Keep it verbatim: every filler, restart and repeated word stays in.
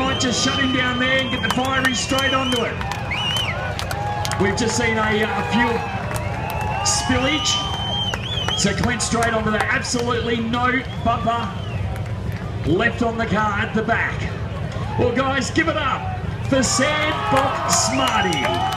might just shut him down there and get the fiery straight onto it. We've just seen a, a few spillage. So Clint straight onto that. Absolutely no bumper left on the car at the back. Well, guys, give it up for Sandbox Smarty.